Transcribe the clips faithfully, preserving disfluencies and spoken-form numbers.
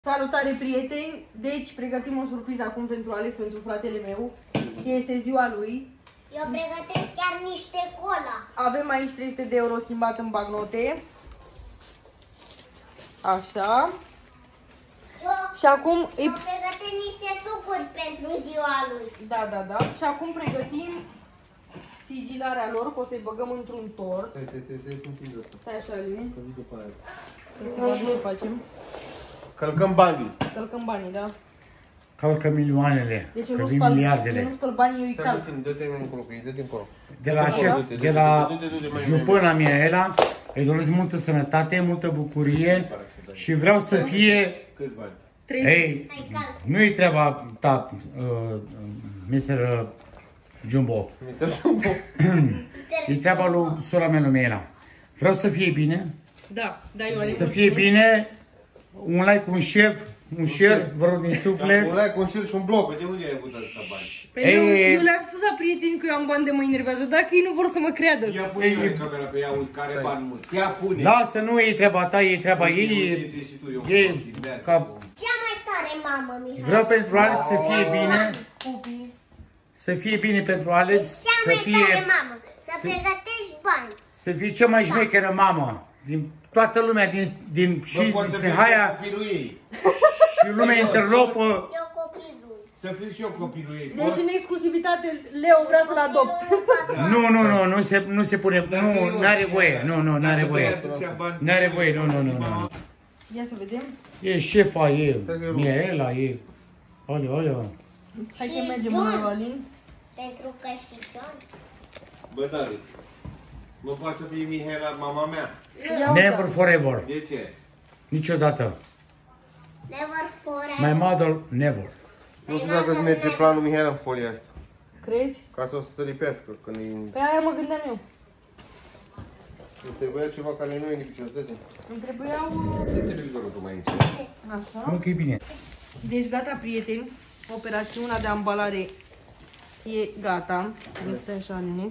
Salutare, prieteni! Deci pregătim o surpriză acum pentru Alex, pentru fratele meu. Este ziua lui. Eu pregătesc chiar niște cola. Avem aici trei sute de euro schimbat în bagnote. Așa. Eu, Și acum îi... eu pregătesc niște sucuri pentru ziua lui. Da, da, da. Și acum pregătim sigilarea lor, că o să-i băgăm într-un tort. Stai, stai, stai, stai, sunt timp de asta. Stai așa, Alin. Că vii după aia. Să vedem ce facem. Călcăm banii. Călcăm banii, da? Calcă milioanele, Deci eu că nu vin spăl, eu miliardele. nu spăl banii, eu îi Stai calc. puțin, dă-te încolo, că e dă-te încolo. De la șef, de la jupâna mea era, îi doresc multă sănătate, multă bucurie și vreau să fie... Câți bani? trei. Ei, nu-i treaba ta, uh, mister Jumbo. mister Jumbo. E treaba lui sora mea Lumina. Vreau să fie bine, Da, da, eu Alex. să fie bine, un like, un share, un share, vă rog din Un suflet. like, un share și un blog. De unde ai avut atâta bani? Păi Ei, eu, ei, eu le-am spus la prieteni că eu am bani de mă enervează, dacă ei nu vor să mă creadă. Ia pune camera pe ea, auzi care bani mulți. Ia pune. Lasă, nu e treaba ta, e treaba ei. E ca... Cea mai tare mamă, Mihai. Vreau pentru Alex să fie bine, Copii. să fie bine pentru Alex, Cea să mai fie, tare mamă. Să pregătești bani. să fie cea mai șmecheră mamă din toată lumea, din, din și Nu poți să din fii Haia copilul ei. și lumea interlopă. Eu copilul. Să fiu și eu copilul ei. Deci în exclusivitate Leo vrea să-l adopt. Nu, nu, nu, nu se, nu se pune, nu, n-are voie, nu, nu, n-are voie. N-are voie, nu, nu, nu, nu. Ia să vedem. E șefa, e Miela, e... Oleo, oleo. Hai Și că mergem John. în Alin. Pentru că și John. Bă, Dali, nu poate să fie Mihaela mama mea. Ia Never uite. forever, De ce? niciodată. Never forever. My mother, never. Nu știu dacă îți merge planul Mihaela în folia asta. Crezi? Ca să o să te lipească când e... Pe aia mă gândeam eu. Îți trebuia ceva care nu e lipicios, dă-te. Îmi trebuiau... Dă televizorul tu mai aici. Așa. Nu că e bine. Deci gata, prieteni. Operațiunea de ambalare e gata. Este așa, nene.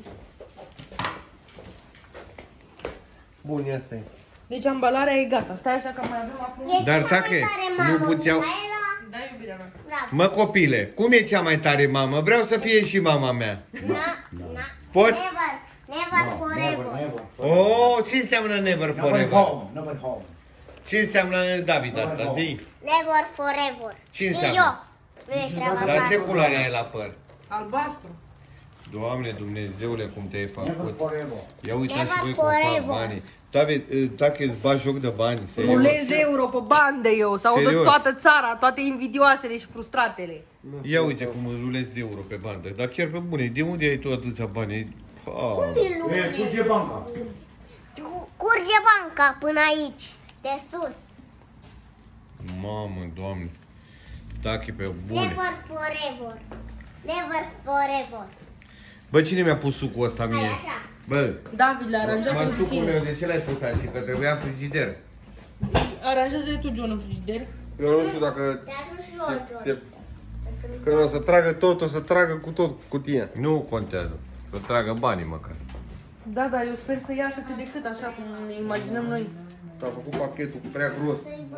Bun, ia stai. Deci ambalarea e gata. Stai așa că mai avem acum... E Dar cea dacă mai tare nu mamă, puteau- Mihaela. Da, iubirea mea. Bravo. Mă, copile, cum e cea mai tare mamă? Vreau să fie și mama mea. Na, na. Pot? Never. Never forever. Oh, ce înseamnă never Never forever? home, never home. Ce înseamnă David asta? Zi. Never forever. Ce Și înseamnă? eu. Nu e treaba Dar ce ta. culoare ai la păr? Albastru. Doamne Dumnezeule, cum te-ai Never făcut. forever. Ia uitați și Never voi cum fac forever. banii. David, dacă îți bagi joc de bani, serios. Rulez euro pe bande eu. Să audă Serios? toată țara, toate invidioasele și frustratele. Ia uite cum îți rulezi de euro pe bandă. Dar chiar pe bune, de unde ai tu atâția bani? Pa. Din E, lume. curge banca. Curge banca până aici. De sus. Mamă, Doamne. Dacă pe bune. Never forever. Never forever. Bă, cine mi-a pus sucul ăsta Hai mie? așa. Bă, David, le aranjează mă, pentru sucul meu, tine. de ce l-ai pus aici? Că trebuia în frigider. Aranjează-le tu, John, în frigider. Eu nu știu dacă... Dar nu și eu, Se, John. se, când o să tragă tot, o să tragă cu tot cutia. Nu contează. Să tragă banii măcar. Da, da, eu sper să iasă cât de cât, așa cum ne imaginăm noi. S-a făcut pachetul prea gros.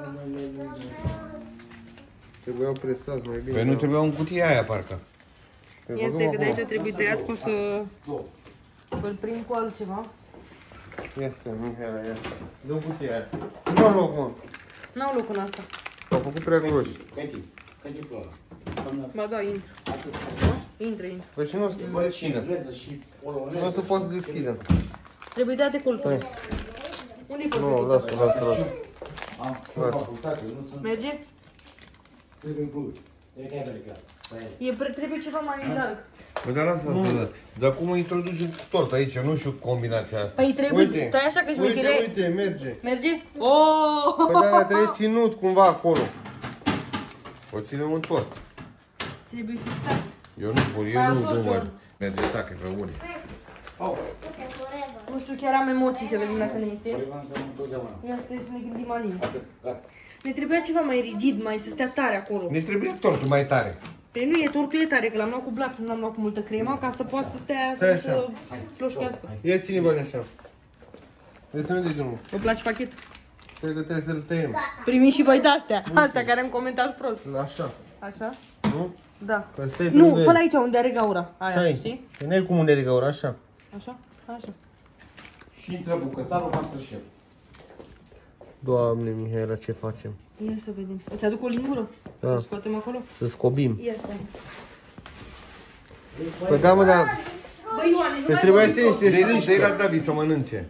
Trebuiau presați mai bine. Păi nu trebuia în cutia aia, parcă. Păi Este băgăm că de acum. aici trebuie tăiat cum să îl prind cu altceva. Ia stai, Mihaela, ia stai. Dă-mi cutia aia. Nu am loc, mă. N-au loc în asta. S-au făcut prea groși. Ba da, intră. Intră, intră. Păi și nu o să se deschidă. Nu o să poți să deschidă. Trebuie date colțul. Unde-i Nu, poți lasă, lasă, lasă. Merge? E, pre- trebuie ceva mai larg. Bă, dar lasă, bă, dar cum introduci un tort aici? Nu știu combinația asta. Păi trebuie, Uite, stai așa că uite, șmechere. uite, merge. Merge? Oh! Păi da, trebuie ținut cumva acolo. O ținem un tort. Trebuie fixat. Eu nu pot, Mai eu nu ușor, nu mă John. merge tacă pe unii. Uite, forever. Nu știu, chiar am emoții să vedem dacă ne iese. Ia trebuie să ne gândim alin. Ne trebuia ceva mai rigid, mai să stea tare acolo. Ne trebuie tortul mai tare. Păi nu e tortul e tare, că l-am luat cu blat, nu l-am luat cu multă cremă, ca să poată să stea, Stai să așa. floșchească. Ia ține bani așa. Vrei să mergeți drumul? Vă place pachetul? Cred că trebuie să-l tăiem. Primiți și voi de-astea. Astea care îmi comentați prost. Așa. Așa? Nu? Da. Că stai pe Nu, lângă el. fă-l aici unde are gaura. Aia, Stai. știi? Că n-ai cum unde de gaură, așa. Așa? Așa. Și intră bucătarul Masterchef. Doamne, Mihaela, ce facem? Ia să vedem. Îți aduc o lingură? Da. Să scoatem acolo? Să scobim. Ia stai. Păi da, mă, da. Băi, Ioane, nu Că mai trebuia vorbi să niște Dă-i frici. dă-i la David să mănânce.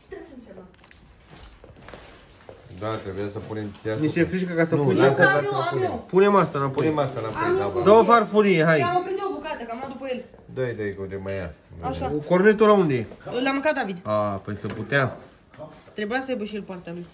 Da, trebuie să punem deasupra. Niște frișcă ca să Nu, pui. lasă, Am lasă, eu, la am punem. eu. Punem asta înapoi. Punem asta înapoi, da, bă. Dă o farfurie, hai. Am oprit eu o bucată, că am luat după el. Dă-i, dă-i, că de mai ia. Așa. Cornetul la unde e? L-a mâncat David. A, păi să putea. Trebuia să aibă și el partea lui.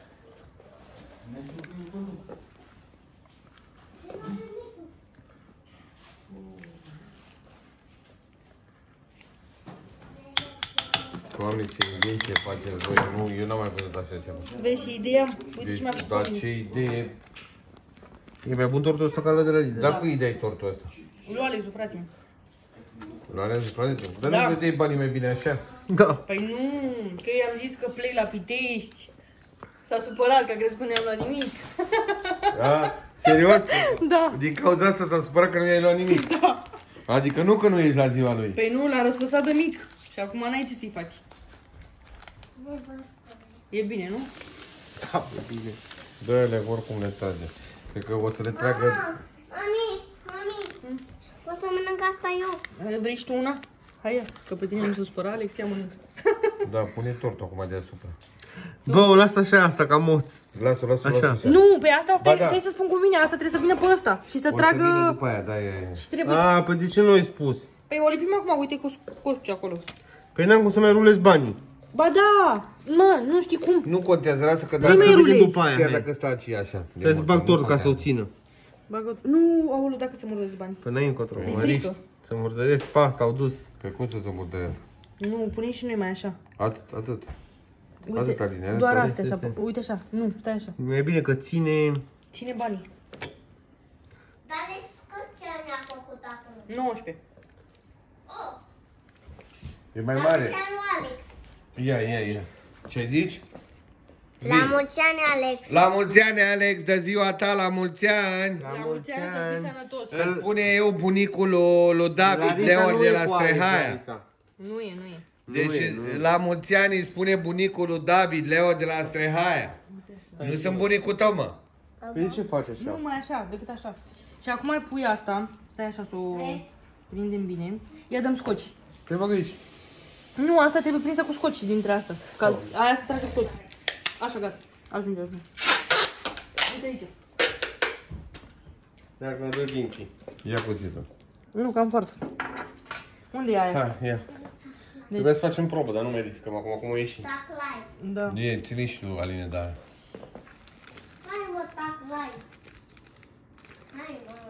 Doamne, ce idee faceți voi. Nu, eu n-am mai văzut așa ceva. Vezi și ideea? Uite ce mi-a Deci, făcut. dar mie. ce idee. E mai bun tortul ăsta ca la de la Lidl. Dar cui dai tortul ăsta? Lui Alexul, frate meu. La Alex, frate? Dar Da. nu dădeai banii mai bine așa? Da. Păi nu, că i-am zis că plec la Pitești. S-a supărat că a crezut că nu i-am luat nimic. Da? Serios? Da. Din cauza asta s-a supărat că nu i-ai luat nimic? Da. Adică nu că nu ești la ziua lui. Păi nu, l-a răsfățat de mic. Și acum n-ai ce să-i faci. E bine, nu? Da, e bine. Dă-le, oricum le trage. Cred că o să le tragă... Mami, mami, o să mănânc asta eu. Vrei și tu una? Hai, ia, că pe tine nu se supăra, Alex, ia mănâncă. Da, pune tortul acum deasupra. Bă, o las așa, asta, ca moț. Lasă, lasă, Așa. lasă. Nu, pe asta stai, Ba da. stai să spun cu mine, asta trebuie să vină pe ăsta. Și să O să vină tragă... după aia, da, e... Și trebuie... A, păi de ce nu ai spus? Păi o lipim acum, uite cu scoci acolo. Păi n-am cum să mai rulez banii. Ba da, mă, nu știi cum. Nu contează, lasă că Hai să dacă... vedem după aia, Chiar hai. dacă stai și așa. de Trebuie să mult, bag nu tortul ca să o contează. țină. Bagă... Nu, aolo, dacă se murdăți bani. Păi n-ai încotro, E mă riști. frică. Să murdăresc, pa, s-au dus. Pe cum să se murdărească? Nu, punem și noi mai așa. Atât, atât. Uite, Atâta linie, doar atâta astea așa, este. uite așa, nu, stai așa. Mai bine că ține... Ține banii. Dar Alex, cât ce ne-a făcut acum? nouăsprezece. Oh, E mai la mare. mulți ani, Alex. Ia, ia, ia. Ce zici? La mulți ani, Alex. La mulți ani, Alex, de ziua ta, la mulți ani. La La mulți mulți ani să fii ani. sănătos. Îl spune eu bunicul lui, lui David Larisa Leon nu de e la cu Alex, Strehaia. Larisa. Nu e, nu e. Deci Nu e, nu e. la mulți ani îi spune bunicul lui David Leon de la Strehaia. Nu sunt bunicul tău, mă. Păi de ce faci așa? Nu, mai așa, decât așa. Și acum mai pui asta, stai așa să o prindem bine. Ia dăm scoci. Păi bag aici. Nu, asta trebuie prinsă cu scoci dintre asta. Ca aia să tragă tot. Așa, gata. Ajunge, ajunge. Uite aici. Dacă dă dinci. Ia cuțitul. Nu, cam foarte. Unde e aia? Hai, ia. Trebuia să facem probă, dar nu mai riscăm acum, cum o ieși. Tac live. Da. E, ține și tu, Aline, da. Hai, mă, tac live. Hai, mă.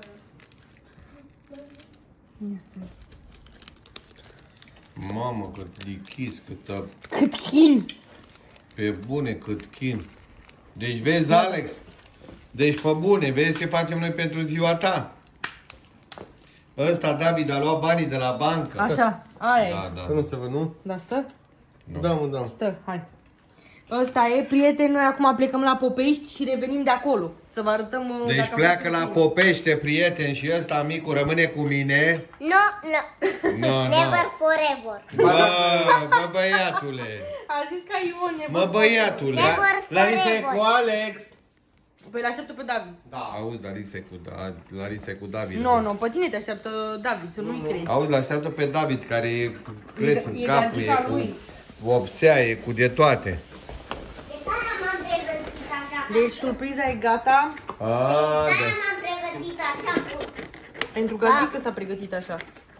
Mamă, cât lichis, cât Cât chin! pe bune, cât chin. Deci vezi, Alex, deci pe bune, vezi ce facem noi pentru ziua ta? Ăsta, David, a luat banii de la bancă. Așa, aia Da, e. da. Că nu se văd, nu? Da, stă? Nu. Da, mă, da. Stă, hai. Ăsta e, prieteni, noi acum plecăm la Popești și revenim de acolo. Să vă arătăm... uh, Deci dacă pleacă aveți- la Popește, prieten, și ăsta micul rămâne cu mine. No, no. No, Never forever. Bă, bă, băiatule. A zis ca Ione, Mă, băiatule. Never Larisa e cu forever. Alex. Păi l-așteptă pe David. Da. Auzi, Larisa e cu, da, Larisa e cu David. Nu, nu, pe tine te așteaptă David, să nu-i crezi. Auzi, l-așteaptă pe David, care e cleț în E cap, gagica e lui. cu opțea, e cu de toate. De care m-am pregătit așa? Deci surpriza e gata, A, De da. m-am pregătit așa. cu- pentru că Da. zic că s-a pregătit așa.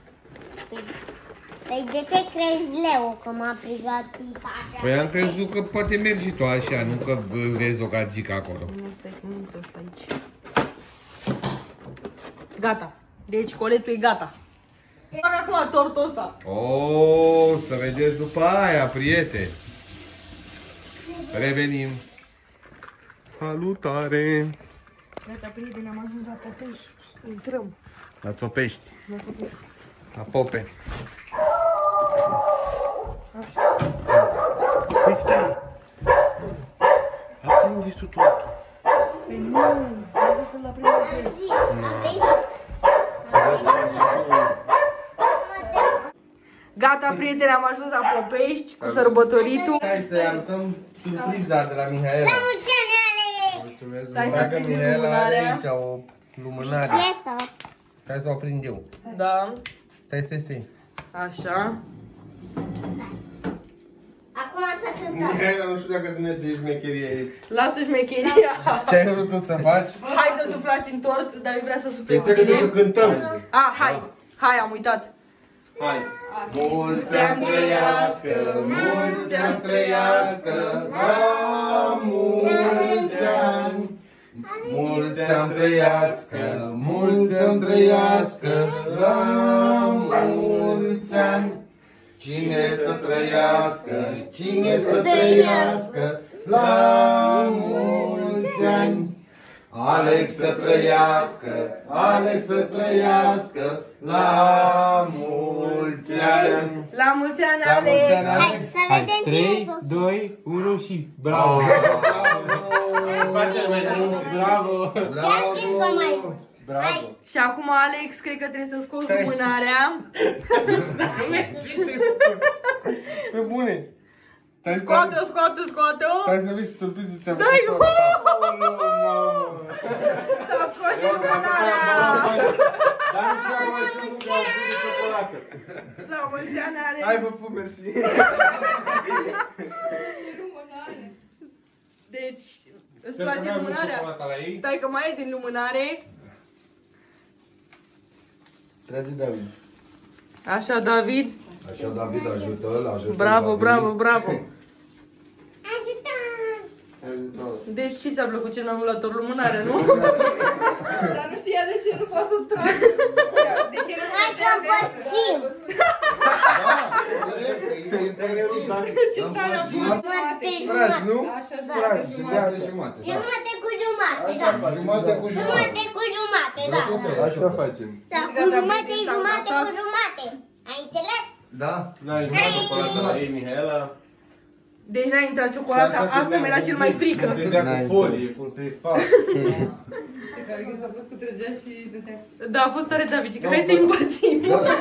Păi de ce crezi, Leo, că m-am pregătit așa? Păi am crezut că poate mergi și tu așa, nu că vezi o gagică acolo. Nu stai, nu uite ăsta aici. Gata. Deci coletul e gata. Fac acum tortul ăsta. O, să vedeți după aia, prieteni. Revenim. Salutare. Gata, prieteni, am ajuns la Popești. Intrăm. La Țopești. La Popești. La Pope. Păi stai. aprindis tu tortul. Păi nu, trebuie să-l aprindem pe el. Gata, prieteni, am ajuns la Popești cu sărbătoritul. Hai să-i arătăm surpriza de la Mihaela. La mulți ani, Ale! Mulțumesc, Stai să dragă aprindem Mihaela, are lumânarea. aici o lumânare. Bicicletă. Hai să o aprind eu. Da, Stai, stai, stai. așa. Acum să cântăm. Mihaela, nu știu dacă îți merge șmecherie aici. Lasă șmecheria. Ce ai vrut tu să faci? Hai să suflați în tort, dar eu vreau să suflez Este că trebuie să bine. cântăm. Ah, hai, hai, am uitat. Hai. Mulți ani trăiască, mulți ani trăiască, la mulți ani. Mulți ani trăiască, mulți ani trăiască, la mulți ani. Cine să trăiască, cine să trăiască, la mulți ani. Alex să trăiască, Alex să trăiască, la mulți ani. La mulți ani, La mulți ani, Alex. Hai să vedem cine s-o. doi, unu și bravo! Bravo! Ia scris-o mai. Hai. Și acum, Alex, cred că trebuie să scoți lumânarea. Pe bune. Scoate-o, scoate-o, scoate-o. Stai să vezi surpriză ți-am Dai, făcut. S-a scos și lumânarea. Dar nu știu acum ce nu vreau să de ciocolată. La mulți ani, Alex. Hai, vă pup, mersi. Deci, îți Sper că place n-ai avut lumânarea? ciocolata la ei. Stai că mai e din lumânare. Trage David. Așa, David. Așa, David, ajută-l, ajută-l. Bravo, David. bravo, bravo. Ajută! Deci ce ți-a plăcut cel mai mult la tot lumânare, nu? Dar nu știa de ce nu poate să trag. De ce nu se Hai să dea dreaptă? împărțim! Ce tare a fost. Jumate, Frați, nu? Da, așa jumate, Frați, jumate. Jumate, jumate, da. Jumate cu jumate, Așa da. facem. Jumate cu jumate. Jumate cu jumate, da. Așa facem. Da, cu jumate, jumate cu jumate. Ai înțeles? Da? N-ai jucat ciocolată la ei, Mihaela. Deci n-a intrat ciocolata, asta mi-era cel mai frică. Cum se dea cu folie, cum se fac. Ce care s-a pus cu trăgea și dădea. Da, a fost tare David, că hai să-i împărțim.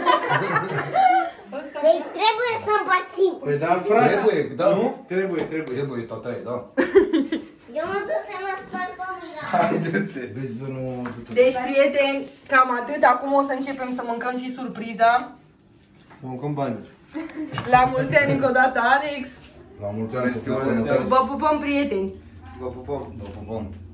Ăsta Păi trebuie să împărțim. Păi da, frate. Trebuie, da? Nu? Trebuie, trebuie. Trebuie, tata, da. Eu mă duc să mă spăl pe mâine. Haide-te. Vezi să nu... Deci, prieteni, cam atât. Acum o să începem să mâncăm și surpriza. Să mâncăm bani. La mulți ani încă o dată, Alex. La mulți ani să Mersi, fiți la mulți ani. sănătoși. Vă pupăm, prieteni. Vă pupăm. Vă pupăm.